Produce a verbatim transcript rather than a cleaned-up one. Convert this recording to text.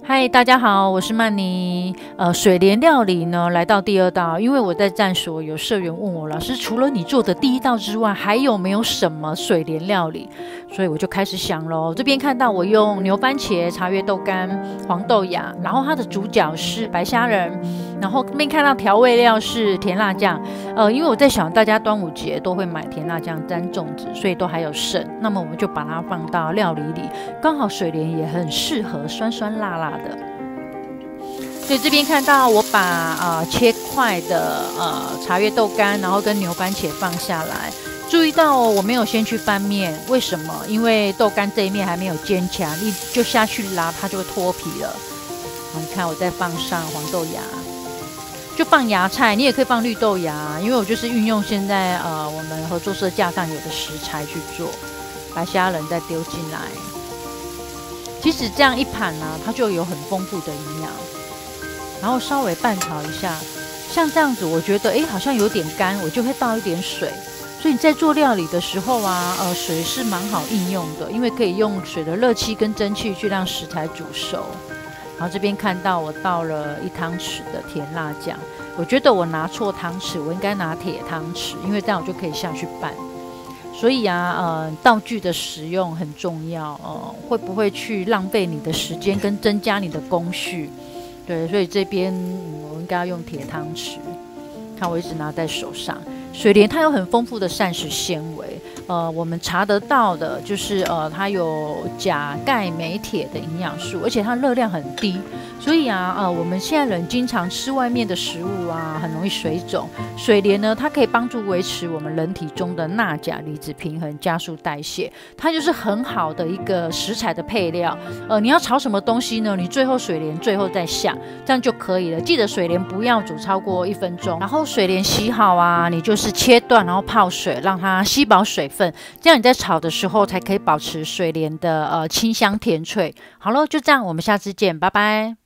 嗨，大家好，我是曼妮。呃，水莲料理呢，来到第二道，因为我在站所有社员问我，老师除了你做的第一道之外，还有没有什么水莲料理？所以我就开始想咯。这边看到我用牛番茄、茶叶豆干、黄豆芽，然后它的主角是白虾仁，然后这边看到调味料是甜辣酱。呃，因为我在想，大家端午节都会买甜辣酱沾粽子，所以都还有剩，那么我们就把它放到料理里，刚好水莲也很适合酸酸辣辣的。所以这边看到我把呃切块的呃茶叶豆干，然后跟牛番茄放下来。注意到我没有先去翻面，为什么？因为豆干这一面还没有煎起来，你就下去拉，它就会脱皮了。好，你看我再放上黄豆芽，就放芽菜，你也可以放绿豆芽，因为我就是运用现在呃我们合作社架上有的食材去做。白虾仁再丢进来，其实这样一盘呢、啊，它就有很丰富的营养。然后稍微拌炒一下，像这样子，我觉得哎好像有点干，我就会倒一点水。所以你在做料理的时候啊，呃，水是蛮好应用的，因为可以用水的热气跟蒸汽去让食材煮熟。然后这边看到我倒了一汤匙的甜辣酱，我觉得我拿错汤匙，我应该拿铁汤匙，因为这样我就可以下去拌。所以啊，呃，道具的使用很重要，呃，会不会去浪费你的时间跟增加你的工序？对，所以这边、嗯、我应该要用铁汤匙。看我一直拿在手上，水莲它有很丰富的膳食纤维，呃，我们查得到的就是呃，它有钾、钙、镁、铁的营养素，而且它热量很低，所以啊，呃，我们现在人经常吃外面的食物啊，很容易水肿。水莲呢，它可以帮助维持我们人体中的钠钾离子平衡，加速代谢，它就是很好的一个食材的配料。呃，你要炒什么东西呢？你最后水莲最后再下，这样就可以了。记得水莲不要煮超过一分钟，然后水莲洗好啊，你就是切断，然后泡水，让它吸饱水分，这样你在炒的时候才可以保持水莲的呃清香甜脆。好了，就这样，我们下次见，拜拜。